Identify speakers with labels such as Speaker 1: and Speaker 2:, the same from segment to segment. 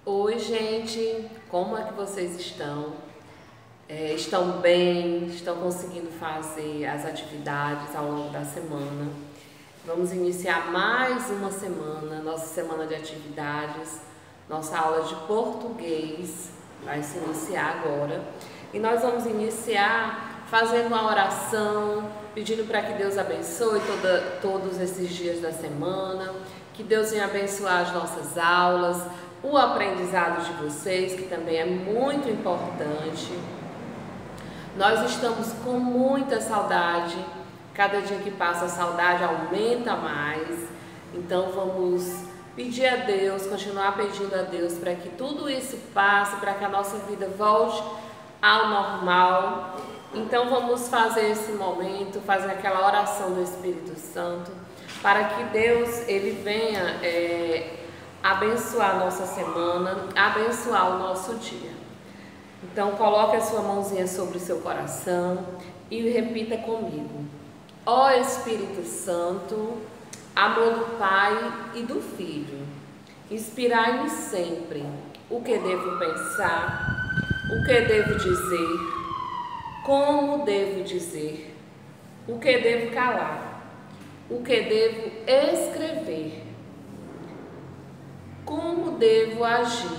Speaker 1: Oi, gente, como é que vocês estão? Estão bem? Estão conseguindo fazer as atividades ao longo da semana? Vamos iniciar mais uma semana, nossa semana de atividades, nossa aula de português vai se iniciar agora. E nós vamos iniciar fazendo uma oração, pedindo para que Deus abençoe todos esses dias da semana, que Deus venha abençoar as nossas aulas, o aprendizado de vocês, que também é muito importante. Nós estamos com muita saudade, cada dia que passa a saudade aumenta mais, então vamos pedir a Deus, continuar pedindo a Deus para que tudo isso passe, para que a nossa vida volte ao normal. Então vamos fazer esse momento, fazer aquela oração do Espírito Santo, para que Deus ele venha abençoar a nossa semana, abençoar o nosso dia. Então coloque a sua mãozinha sobre o seu coração e repita comigo. Ó Espírito Santo, amor do Pai e do Filho, inspirai-me sempre o que devo pensar, o que devo dizer, como devo dizer, o que devo calar, o que devo escrever, como devo agir,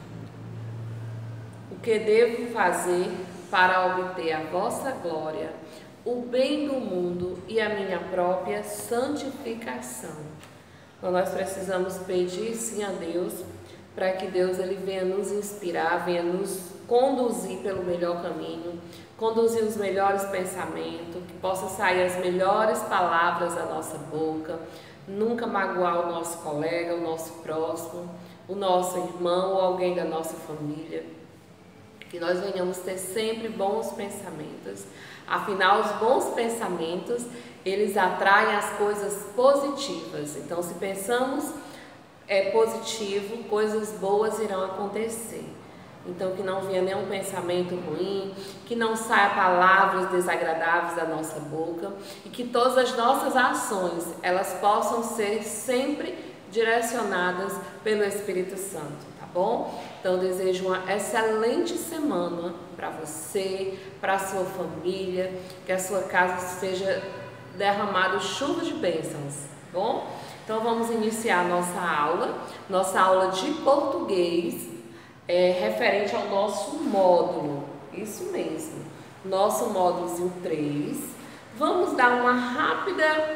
Speaker 1: o que devo fazer para obter a vossa glória, o bem do mundo e a minha própria santificação. Então nós precisamos pedir sim a Deus, para que Deus ele venha nos inspirar, venha nos conduzir pelo melhor caminho, conduzir os melhores pensamentos, que possa sair as melhores palavras da nossa boca, nunca magoar o nosso colega, o nosso próximo, o nosso irmão ou alguém da nossa família. Que nós venhamos ter sempre bons pensamentos. Afinal, os bons pensamentos, eles atraem as coisas positivas. Então, se pensamos positivo, coisas boas irão acontecer. Então, que não venha nenhum pensamento ruim, que não saia palavras desagradáveis da nossa boca e que todas as nossas ações, elas possam ser sempre direcionadas pelo Espírito Santo, tá bom? Então, eu desejo uma excelente semana para você, para a sua família, que a sua casa seja derramada chuva de bênçãos, tá bom? Então, vamos iniciar nossa aula de português, referente ao nosso módulo, isso mesmo, nosso módulo 3. Vamos dar uma rápida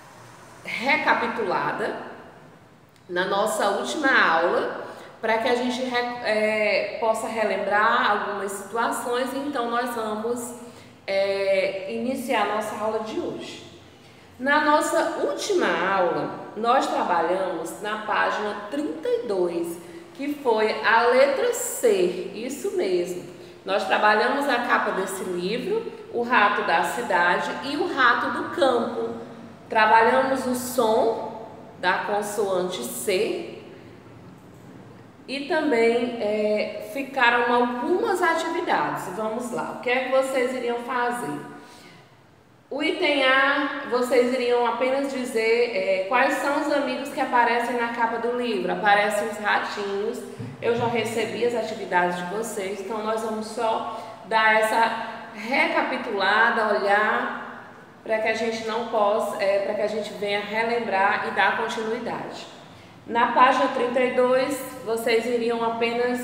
Speaker 1: recapitulada na nossa última aula, para que a gente possa relembrar algumas situações. Então nós vamos iniciar a nossa aula de hoje. Na nossa última aula, nós trabalhamos na página 32, que foi a letra C, isso mesmo. Nós trabalhamos a capa desse livro, o rato da cidade e o rato do campo. Trabalhamos o som da consoante C e também ficaram algumas atividades. Vamos lá, o que é que vocês iriam fazer? O item A, vocês iriam apenas dizer quais são os amigos que aparecem na capa do livro. Aparecem os ratinhos, eu já recebi as atividades de vocês, então nós vamos só dar essa recapitulada, olhar, para que a gente para que a gente venha relembrar e dar continuidade. Na página 32, vocês iriam apenas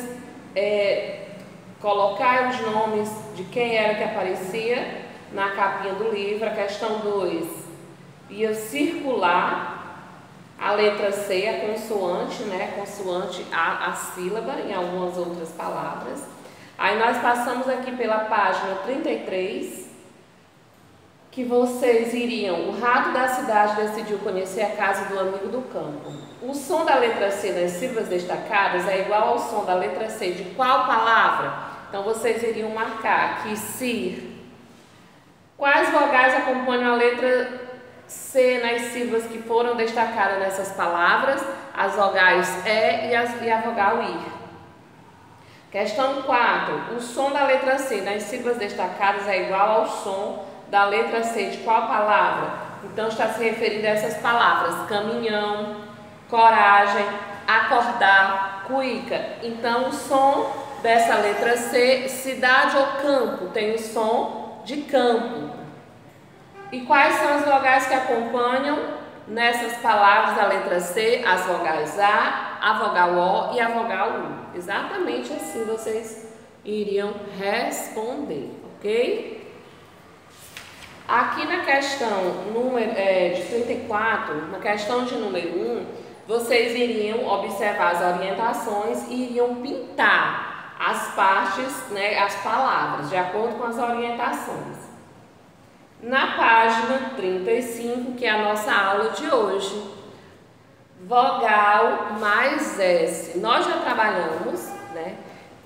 Speaker 1: colocar os nomes de quem era que aparecia na capinha do livro. A questão 2 ia circular a letra C, a consoante, né? Consoante a sílaba em algumas outras palavras. Aí nós passamos aqui pela página 33, que vocês iriam, o rato da cidade decidiu conhecer a casa do amigo do campo. O som da letra C nas sílabas destacadas é igual ao som da letra C de qual palavra? Então vocês iriam marcar aqui se. Quais vogais acompanham a letra C nas sílabas que foram destacadas nessas palavras? As vogais E e a vogal I. Questão 4. O som da letra C nas sílabas destacadas é igual ao som da letra C de qual palavra? Então está se referindo a essas palavras: caminhão, coragem, acordar, cuíca. Então, o som dessa letra C, cidade ou campo, tem o som de campo. E quais são as vogais que acompanham nessas palavras da letra C? As vogais a vogal O e a vogal U. Exatamente assim vocês iriam responder, ok? Aqui na questão de 34, na questão de número 1, vocês iriam observar as orientações e iriam pintar as partes, né, as palavras, de acordo com as orientações. Na página 35, que é a nossa aula de hoje, vogal mais S. Nós já trabalhamos, né,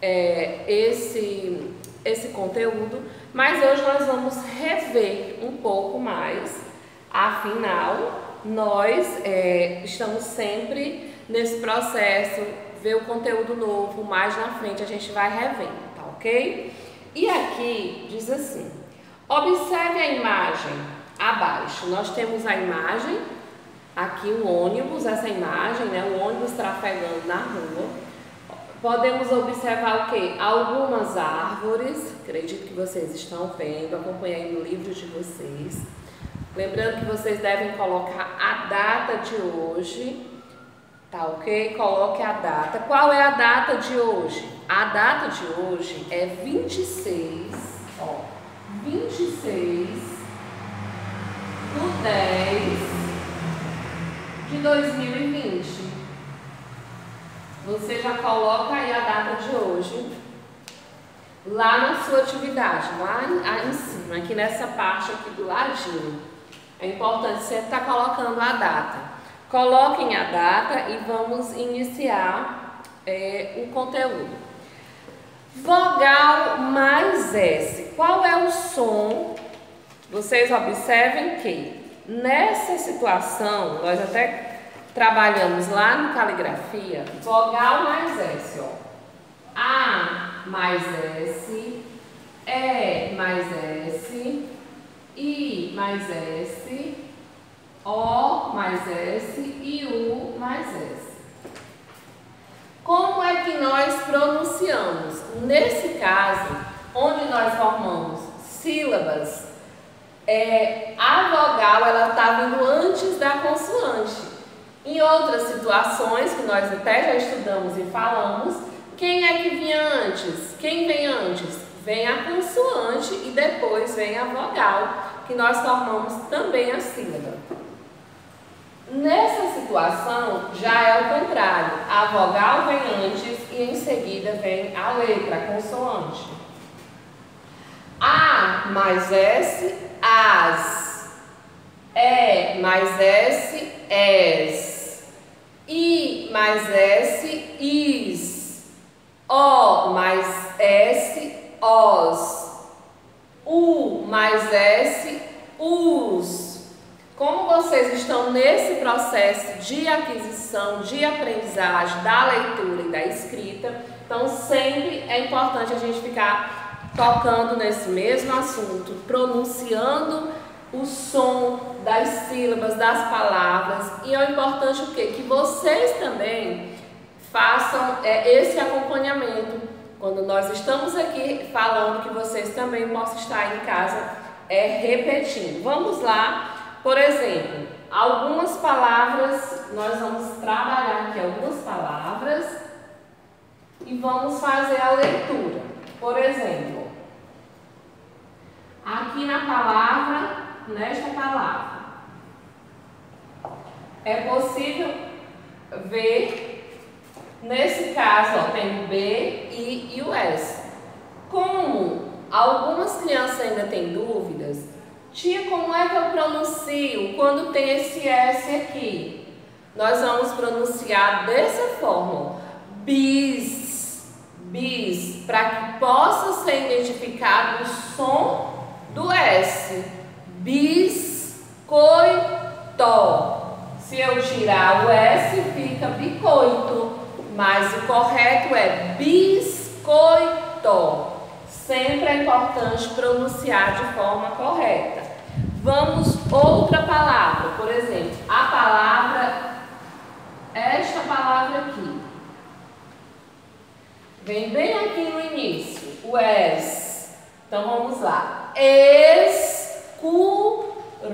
Speaker 1: esse conteúdo, mas hoje nós vamos rever um pouco mais. Afinal, nós estamos sempre nesse processo, ver o conteúdo novo, mais na frente a gente vai revendo, tá ok? E aqui diz assim, observe a imagem abaixo. Nós temos a imagem, aqui um ônibus, essa imagem, né, o ônibus trafegando na rua. Podemos observar o quê? Algumas árvores, acredito que vocês estão vendo, acompanhei no livro de vocês. Lembrando que vocês devem colocar a data de hoje, tá ok? Coloque a data. Qual é a data de hoje? A data de hoje é 26, ó, 26/10/2020. Você já coloca aí a data de hoje, lá na sua atividade, lá em cima, aqui nessa parte aqui do ladinho. É importante sempre estar colocando a data. Coloquem a data e vamos iniciar o conteúdo. Vogal mais S. Qual é o som? Vocês observem que nessa situação, nós até trabalhamos lá no caligrafia, vogal mais S, ó. A mais S, E mais S, I mais S, O mais S e U mais S. Como é que nós pronunciamos? Nesse caso, onde nós formamos sílabas, a vogal ela está vindo antes da consoante. Em outras situações, que nós até já estudamos e falamos, quem é que vinha antes? Quem vem antes? Vem a consoante e depois vem a vogal, que nós formamos também a sílaba. Nessa situação, já é o contrário. A vogal vem antes e em seguida vem a letra, a consoante. A mais S, as. E mais S, es. I mais S, is. O mais S, os. U mais S, us. Como vocês estão nesse processo de aquisição, de aprendizagem da leitura e da escrita, então sempre é importante a gente ficar tocando nesse mesmo assunto, pronunciando o som das sílabas, das palavras. E é importante o quê? Que vocês também façam esse acompanhamento. Quando nós estamos aqui falando, que vocês também possam estar em casa repetindo. Vamos lá. Por exemplo, algumas palavras, nós vamos trabalhar aqui algumas palavras e vamos fazer a leitura. Por exemplo, aqui na palavra, nesta palavra, é possível ver, nesse caso, ó, tem o B, I e o S. Como algumas crianças ainda têm dúvidas, tia, como é que eu pronuncio quando tem esse S aqui? Nós vamos pronunciar dessa forma, bis, bis, para que possa ser identificado o som do S. Biscoito. Se eu tirar o S, fica bicoito, mas o correto é biscoito. Sempre é importante pronunciar de forma correta. Vamos outra palavra, por exemplo, a palavra, esta palavra aqui. Vem bem aqui no início, o es. Então vamos lá. Escuro.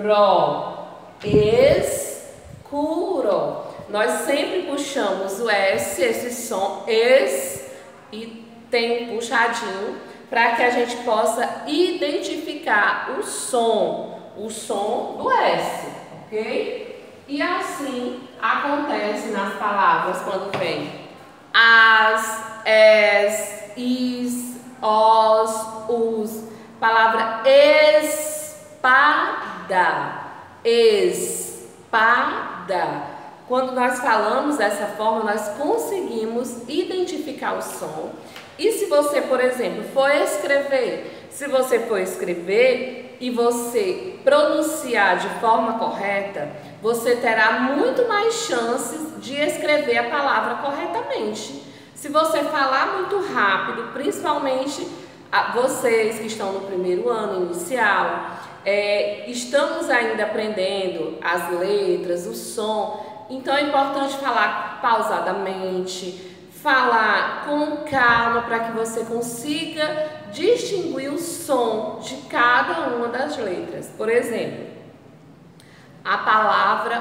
Speaker 1: Escuro. Nós sempre puxamos o S, esse som, e tem um puxadinho para que a gente possa identificar o som do S, ok? E assim acontece nas palavras quando vem as, is, os, us. Palavra espada, espada. Quando nós falamos dessa forma, nós conseguimos identificar o som. E se você, por exemplo, for escrever, e você pronunciar de forma correta, você terá muito mais chances de escrever a palavra corretamente. Se você falar muito rápido, principalmente vocês que estão no primeiro ano inicial, estamos ainda aprendendo as letras, o som. Então é importante falar pausadamente, falar com calma para que você consiga distinguir o som de cada uma das letras. Por exemplo, a palavra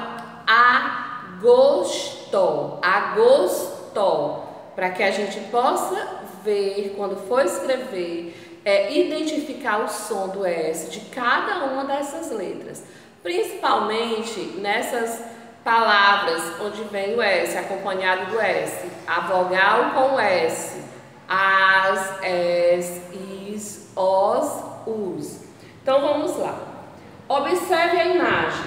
Speaker 1: agosto, para que a gente possa ver, quando for escrever, identificar o som do S de cada uma dessas letras, principalmente nessas palavras onde vem o S, acompanhado do S, a vogal com o S, as, is, os, us. Então vamos lá. Observe a imagem.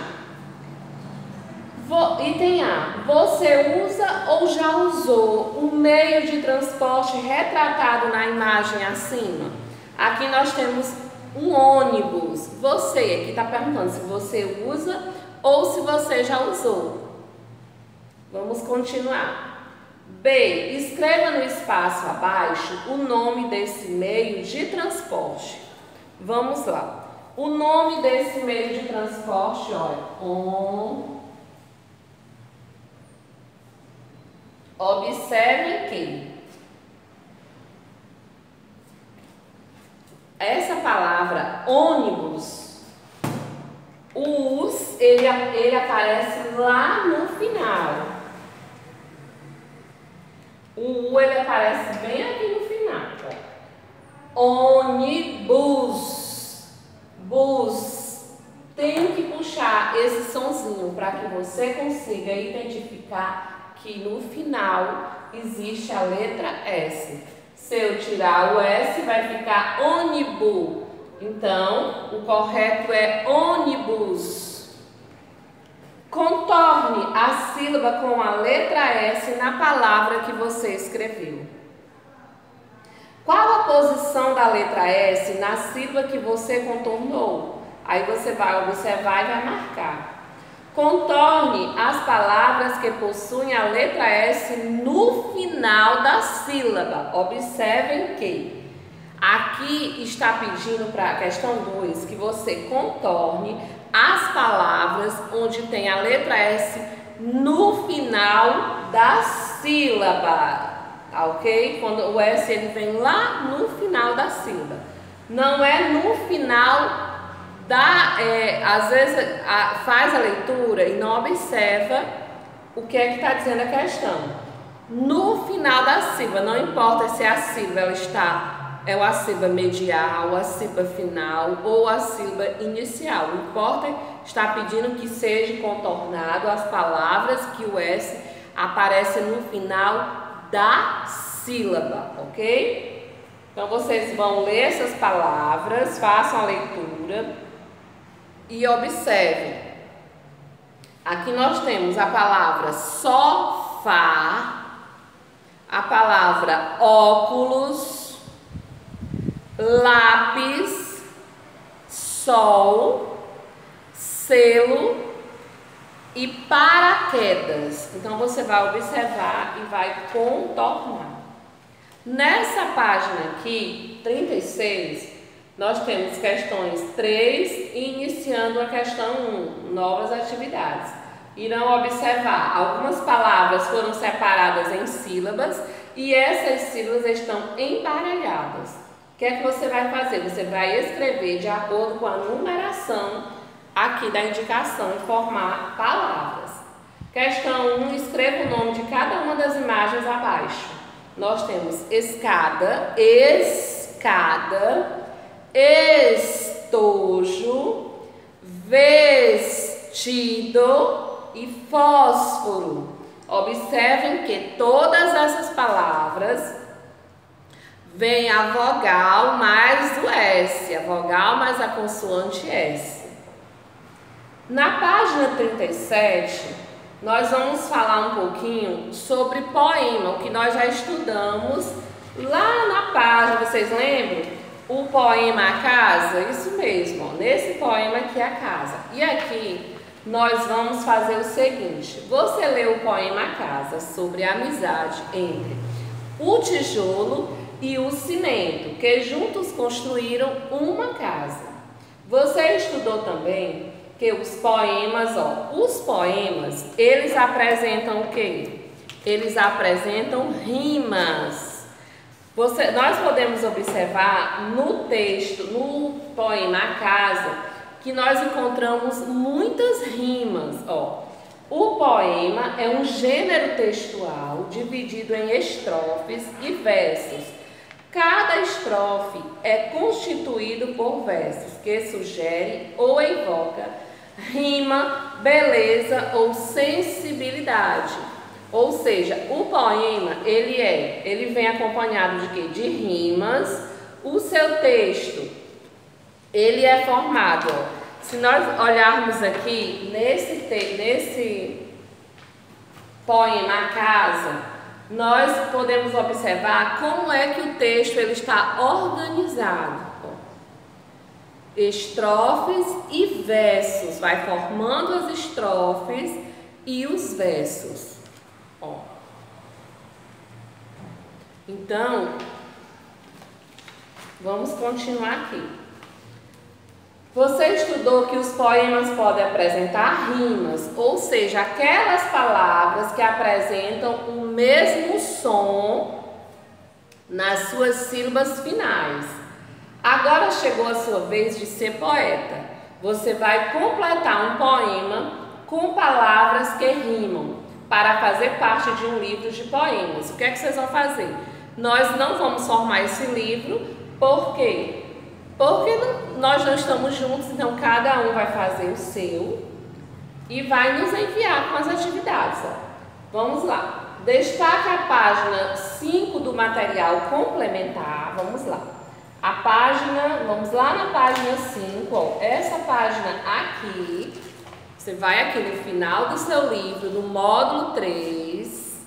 Speaker 1: Item A. Você usa ou já usou um meio de transporte retratado na imagem acima? Aqui nós temos um ônibus. Você aqui está perguntando se você usa ou se você já usou. Vamos continuar. B. Escreva no espaço abaixo o nome desse meio de transporte. Vamos lá. O nome desse meio de transporte, olha. Observe que essa palavra ônibus, o us, ele aparece lá no final. O u, ele aparece bem aqui no final. Ônibus, bus. Tem que puxar esse sonzinho para que você consiga identificar que no final existe a letra S. Se eu tirar o S, vai ficar ônibus. Então, o correto é ônibus. Contorne a sílaba com a letra S na palavra que você escreveu. Qual a posição da letra S na sílaba que você contornou? Aí você vai observar e vai marcar. Contorne as palavras que possuem a letra S no final da sílaba. Observem que aqui está pedindo para a questão 2 que você contorne as palavras onde tem a letra S no final da sílaba, tá ok? Quando o S ele vem lá no final da sílaba, não é no final às vezes faz a leitura e não observa o que é que está dizendo a questão. No final da sílaba, não importa se a sílaba a sílaba medial, a sílaba final ou a sílaba inicial. O que importa está pedindo que seja contornado as palavras que o S aparece no final da sílaba, ok? Então vocês vão ler essas palavras, façam a leitura. E observe, aqui nós temos a palavra sofá, a palavra óculos, lápis, sol, selo e paraquedas. Então você vai observar e vai contornar. Nessa página aqui, 36, nós temos questões 3 iniciando a questão 1, novas atividades. Irão observar, algumas palavras foram separadas em sílabas e essas sílabas estão embaralhadas. O que é que você vai fazer? Você vai escrever de acordo com a numeração aqui da indicação e formar palavras. Questão 1, escreva o nome de cada uma das imagens abaixo. Nós temos escada, escada, estojo, vestido e fósforo. Observem que todas essas palavras vem a vogal mais o S, a vogal mais a consoante S. Na página 37, nós vamos falar um pouquinho sobre poema, o que nós já estudamos lá na página, vocês lembram? O poema A Casa? Isso mesmo, ó, nesse poema aqui é a casa. E aqui nós vamos fazer o seguinte, você lê o poema A Casa sobre a amizade entre o tijolo e o cimento, que juntos construíram uma casa. Você estudou também que os poemas, os poemas, eles apresentam o quê? Eles apresentam rimas. Nós podemos observar no texto, no poema A Casa, que nós encontramos muitas rimas, O poema é um gênero textual dividido em estrofes e versos. Cada estrofe é constituído por versos que sugerem ou evoca rima, beleza ou sensibilidade. Ou seja, o poema, ele vem acompanhado de quê? De rimas. O seu texto, ele é formado, se nós olharmos aqui nesse poema A Casa, nós podemos observar como é que o texto ele está organizado. Estrofes e versos, vai formando as estrofes e os versos. Então, vamos continuar aqui. Você estudou que os poemas podem apresentar rimas, ou seja, aquelas palavras que apresentam o mesmo som nas suas sílabas finais. Agora chegou a sua vez de ser poeta. Você vai completar um poema com palavras que rimam para fazer parte de um livro de poemas. O que é que vocês vão fazer? Nós não vamos formar esse livro, por quê? Porque nós não estamos juntos, então cada um vai fazer o seu e vai nos enviar com as atividades. Vamos lá. Destaque a página 5 do material complementar. Vamos lá. Vamos lá na página 5, essa página aqui, você vai aqui no final do seu livro, no módulo 3,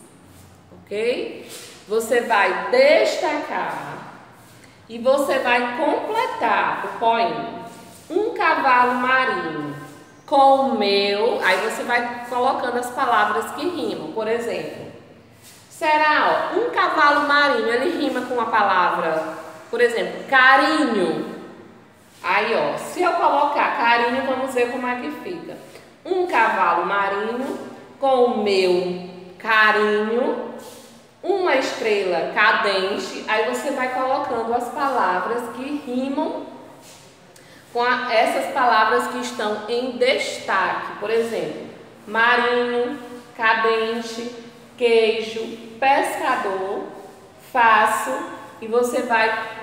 Speaker 1: ok? Você vai destacar e você vai completar o poema. Um cavalo marinho com o meu, aí você vai colocando as palavras que rimam, por exemplo. Será, um cavalo marinho, ele rima com a palavra... Por exemplo, carinho. Aí, se eu colocar carinho, vamos ver como é que fica. Um cavalo marinho com o meu carinho, uma estrela cadente. Aí você vai colocando as palavras que rimam com essas palavras que estão em destaque. Por exemplo, marinho, cadente, queijo, pescador, faço. E você vai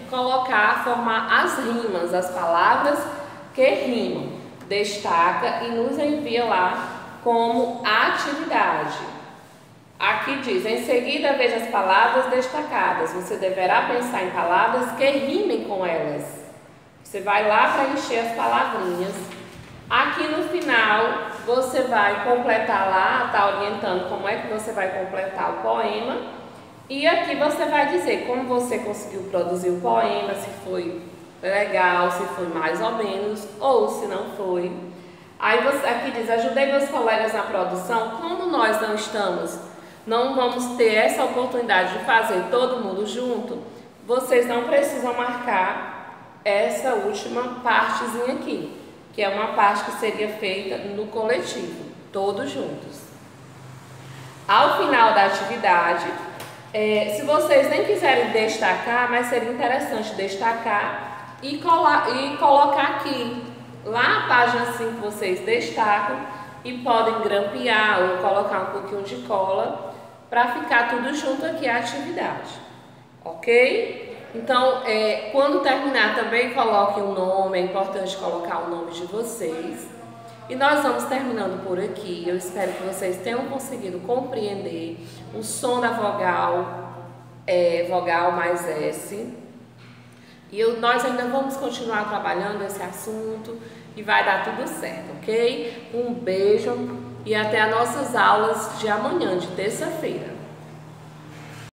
Speaker 1: formar as rimas, as palavras que rimam. Destaca e nos envia lá como atividade. Aqui diz, em seguida veja as palavras destacadas. Você deverá pensar em palavras que rimem com elas. Você vai lá para encher as palavrinhas. Aqui no final, você vai completar lá, está orientando como é que você vai completar o poema. E aqui você vai dizer como você conseguiu produzir o poema, se foi legal, se foi mais ou menos, ou se não foi. Aí você aqui diz, ajudei meus colegas na produção. Como nós não vamos ter essa oportunidade de fazer todo mundo junto, vocês não precisam marcar essa última partezinha aqui, que é uma parte que seria feita no coletivo, todos juntos. Ao final da atividade, Se vocês nem quiserem destacar, mas seria interessante destacar e colocar aqui. Lá a página 5 vocês destacam e podem grampear ou colocar um pouquinho de cola para ficar tudo junto aqui a atividade, ok? Então, quando terminar também coloque um nome, é importante colocar o nome de vocês. E nós vamos terminando por aqui. Eu espero que vocês tenham conseguido compreender o som da vogal, vogal mais S. E nós ainda vamos continuar trabalhando esse assunto e vai dar tudo certo, ok? Um beijo e até as nossas aulas de amanhã, de terça-feira.